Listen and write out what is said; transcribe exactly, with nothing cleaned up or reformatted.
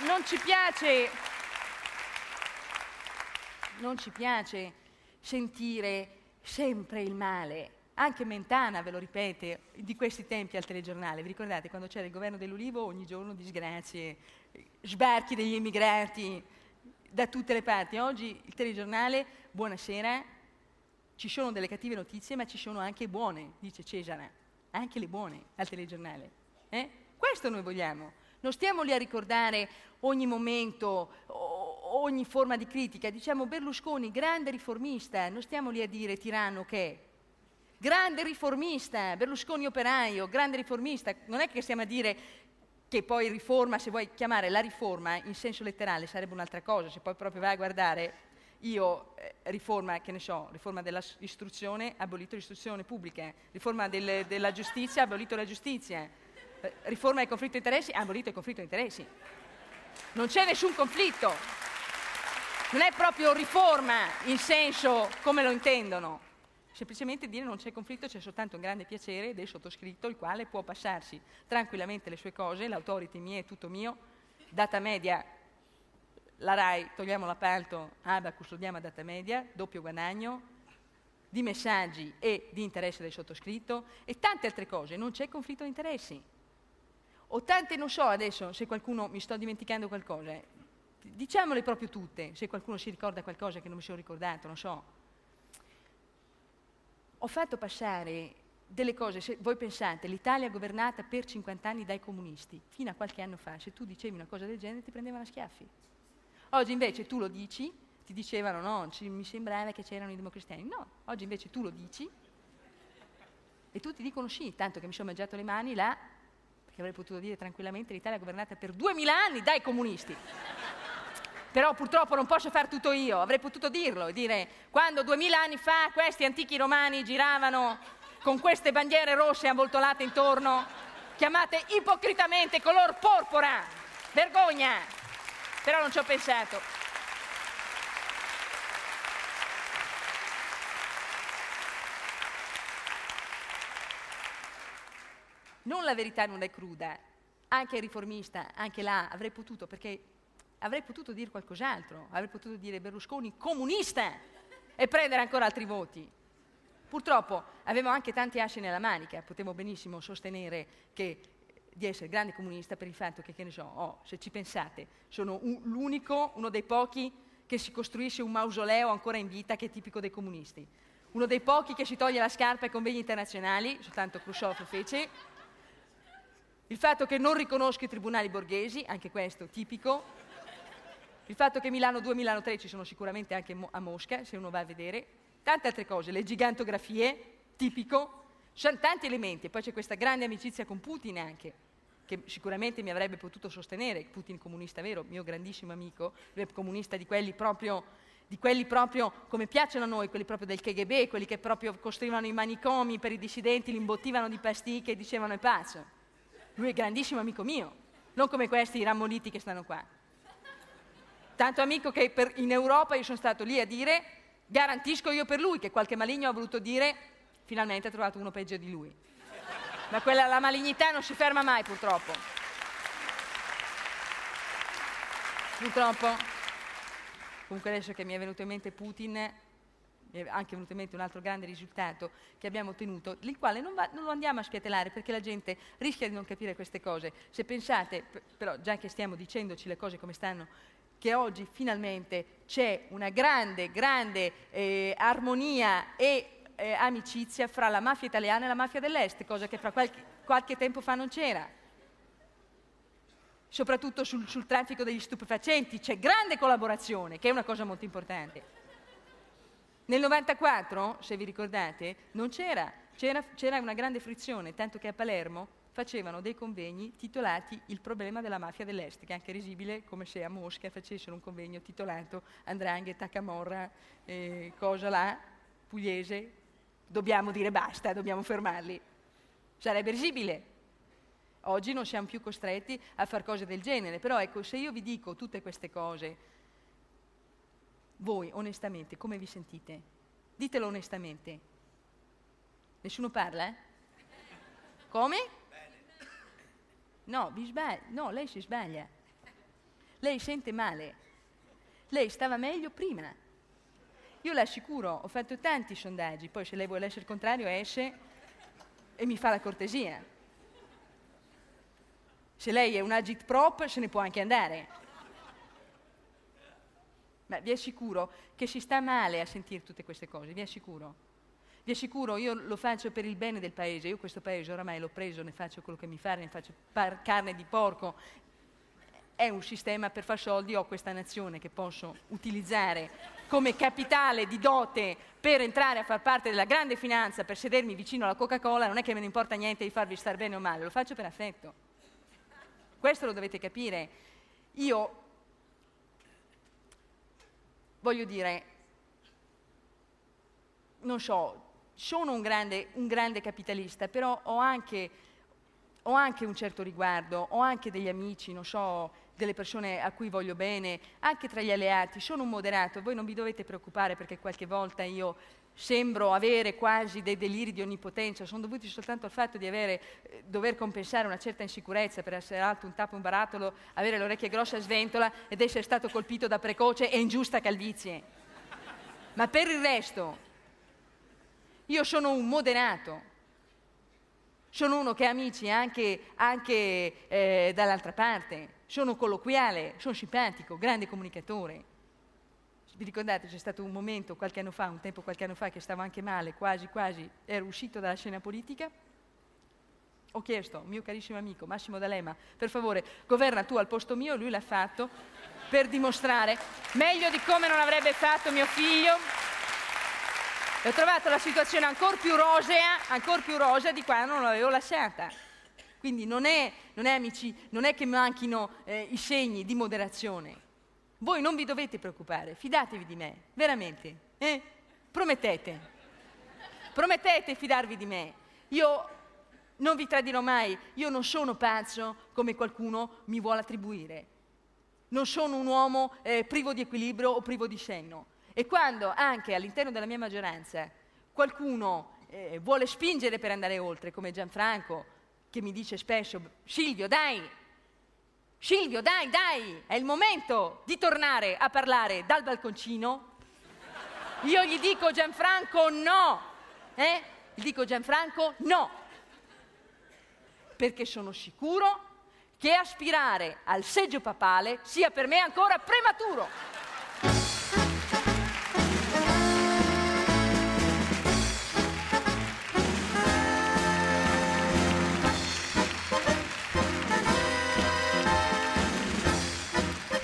non ci piace, non ci piace sentire sempre il male. Anche Mentana ve lo ripete di questi tempi al telegiornale. Vi ricordate quando c'era il governo dell'Ulivo? Ogni giorno disgrazie, sbarchi degli immigrati da tutte le parti. Oggi il telegiornale, buonasera, ci sono delle cattive notizie ma ci sono anche buone, dice Cesare, anche le buone al telegiornale. Eh? Questo noi vogliamo. Non stiamo lì a ricordare ogni momento, ogni forma di critica. Diciamo Berlusconi, grande riformista, non stiamo lì a dire tiranno che è. Grande riformista, Berlusconi operaio, grande riformista. Non è che stiamo a dire che poi riforma, se vuoi chiamare la riforma in senso letterale, sarebbe un'altra cosa. Se poi proprio vai a guardare, io eh, riforma, che ne so, riforma dell'istruzione, abolito l'istruzione pubblica, riforma del, della giustizia, abolito la giustizia, eh, riforma del conflitto di interessi, abolito il conflitto di interessi. Non c'è nessun conflitto. Non è proprio riforma in senso come lo intendono. Semplicemente dire non c'è conflitto, c'è soltanto un grande piacere del sottoscritto, il quale può passarsi tranquillamente le sue cose, l'autority mia è tutto mio, data media, la RAI, togliamo l'appalto, Abacus lo diamo a data media, doppio guadagno, di messaggi e di interesse del sottoscritto e tante altre cose, non c'è conflitto di interessi. O tante, non so adesso se qualcuno, mi sto dimenticando qualcosa, diciamole proprio tutte, se qualcuno si ricorda qualcosa che non mi sono ricordato, non so. Ho fatto passare delle cose, se voi pensate, l'Italia è governata per cinquanta anni dai comunisti, fino a qualche anno fa, se tu dicevi una cosa del genere ti prendevano a schiaffi. Oggi invece tu lo dici, ti dicevano no, ci, mi sembrava che c'erano i democristiani, no, oggi invece tu lo dici e tutti dicono sì, tanto che mi sono mangiato le mani là, perché avrei potuto dire tranquillamente l'Italia è governata per duemila anni dai comunisti. Però purtroppo non posso far tutto io, avrei potuto dirlo e dire quando duemila anni fa questi antichi romani giravano con queste bandiere rosse avvoltolate intorno, chiamate ipocritamente color porpora, vergogna, però non ci ho pensato. Non la verità non è cruda, anche il riformista, anche là avrei potuto, perché avrei potuto dire qualcos'altro, avrei potuto dire Berlusconi comunista e prendere ancora altri voti. Purtroppo avevo anche tanti assi nella manica, potevo benissimo sostenere che, di essere grande comunista per il fatto che, che ne so, oh, se ci pensate, sono un, l'unico, uno dei pochi che si costruisce un mausoleo ancora in vita che è tipico dei comunisti. Uno dei pochi che si toglie la scarpa ai convegni internazionali, soltanto Khrushchev fece. Il fatto che non riconosco i tribunali borghesi, anche questo tipico. Il fatto che Milano due e Milano tre ci sono sicuramente anche a Mosca, se uno va a vedere, tante altre cose, le gigantografie, tipico, sono tanti elementi. Poi c'è questa grande amicizia con Putin anche, che sicuramente mi avrebbe potuto sostenere, Putin comunista vero, mio grandissimo amico, lui è comunista di quelli proprio, di quelli proprio come piacciono a noi, quelli proprio del K G B, quelli che proprio costruivano i manicomi per i dissidenti, li imbottivano di pasticche e dicevano è pazzo. Lui è grandissimo amico mio, non come questi rammoliti che stanno qua. Tanto amico che per, in Europa io sono stato lì a dire, garantisco io per lui, che qualche maligno ha voluto dire, finalmente ha trovato uno peggio di lui. Ma quella, la malignità non si ferma mai, purtroppo. Purtroppo. Comunque adesso che mi è venuto in mente Putin, mi è anche venuto in mente un altro grande risultato che abbiamo ottenuto, il quale non, va, non lo andiamo a spiatellare perché la gente rischia di non capire queste cose. Se pensate, però già che stiamo dicendoci le cose come stanno, che oggi finalmente c'è una grande, grande eh, armonia e eh, amicizia fra la mafia italiana e la mafia dell'Est, cosa che fra qualche, qualche tempo fa non c'era. Soprattutto sul, sul traffico degli stupefacenti c'è grande collaborazione, che è una cosa molto importante. Nel novantaquattro, se vi ricordate, non c'era, c'era, c'era una grande frizione, tanto che a Palermo facevano dei convegni titolati Il problema della mafia dell'Est, che è anche risibile come se a Mosca facessero un convegno titolato 'Ndrangheta, Camorra, eh, cosa là, pugliese, dobbiamo dire basta, dobbiamo fermarli. Sarebbe risibile. Oggi non siamo più costretti a fare cose del genere, però ecco, se io vi dico tutte queste cose, voi onestamente come vi sentite? Ditelo onestamente. Nessuno parla? Come? No, vi sbaglia. No, lei si sbaglia. Lei sente male. Lei stava meglio prima. Io le assicuro, ho fatto tanti sondaggi, poi se lei vuole essere il contrario esce e mi fa la cortesia. Se lei è un agitprop se ne può anche andare. Ma vi assicuro che si sta male a sentire tutte queste cose, vi assicuro. Vi assicuro, io lo faccio per il bene del paese, io questo paese oramai l'ho preso, ne faccio quello che mi fa, ne faccio par- carne di porco. È un sistema per far soldi, ho questa nazione che posso utilizzare come capitale di dote per entrare a far parte della grande finanza, per sedermi vicino alla Coca-Cola, non è che me ne importa niente di farvi star bene o male, lo faccio per affetto. Questo lo dovete capire. Io voglio dire, non so, sono un grande, un grande capitalista, però ho anche, ho anche un certo riguardo, ho anche degli amici, non so, delle persone a cui voglio bene, anche tra gli alleati, sono un moderato, voi non vi dovete preoccupare perché qualche volta io sembro avere quasi dei deliri di onnipotenza, sono dovuti soltanto al fatto di avere, eh, dover compensare una certa insicurezza per essere alto, un tappo, un barattolo, avere le orecchie grosse a sventola ed essere stato colpito da precoce e ingiusta calvizie. Ma per il resto, io sono un moderato, sono uno che ha amici anche, anche eh, dall'altra parte, sono colloquiale, sono simpatico, grande comunicatore. Vi ricordate, c'è stato un momento qualche anno fa, un tempo qualche anno fa, che stavo anche male, quasi quasi ero uscito dalla scena politica? Ho chiesto al mio carissimo amico Massimo D'Alema, per favore, governa tu al posto mio, lui l'ha fatto per dimostrare, meglio di come non avrebbe fatto mio figlio. E ho trovato la situazione ancora più rosea, ancora più rosea di quando non l'avevo lasciata. Quindi non è, non è, amici, non è che manchino eh, i segni di moderazione. Voi non vi dovete preoccupare, fidatevi di me, veramente. Eh? Promettete. Promettete fidarvi di me. Io non vi tradirò mai, io non sono pazzo come qualcuno mi vuole attribuire. Non sono un uomo eh, privo di equilibrio o privo di senno. E quando anche all'interno della mia maggioranza qualcuno eh, vuole spingere per andare oltre, come Gianfranco, che mi dice spesso, Silvio dai, Silvio dai, dai, è il momento di tornare a parlare dal balconcino, io gli dico Gianfranco no, eh? Gli dico Gianfranco no, perché sono sicuro che aspirare al seggio papale sia per me ancora prematuro.